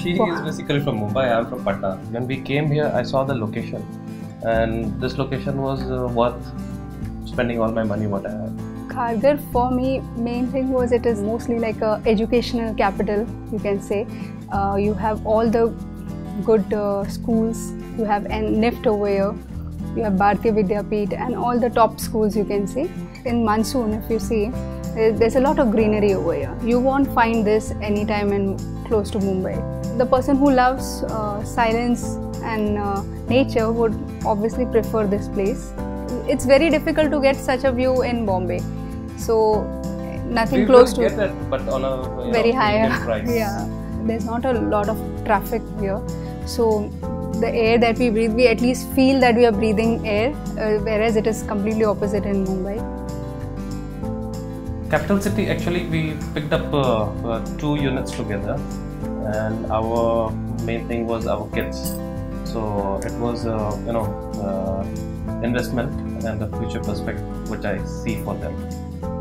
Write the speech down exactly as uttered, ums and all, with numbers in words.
She is basically from Mumbai, I am from Patna. When we came here, I saw the location, and this location was uh, worth spending all my money what I had. Kharghar for me, main thing was it is mostly like a educational capital, you can say. Uh, you have all the good uh, schools, you have N I F T over here, you have Bharatiya Vidyapeeth and all the top schools, you can say. In monsoon, if you see, there's a lot of greenery over here. You won't find this anytime in close to Mumbai. The person who loves uh, silence and uh, nature would obviously prefer this place. It's very difficult to get such a view in Bombay. So nothing we close will to get that, but on a you very know, high price. Yeah, there's not a lot of traffic here. So the air that we breathe, we at least feel that we are breathing air, uh, whereas it is completely opposite in Mumbai. Capital City, actually we picked up uh, uh, two units together, and our main thing was our kids. So it was uh, you know uh, investment and the future perspective which I see for them.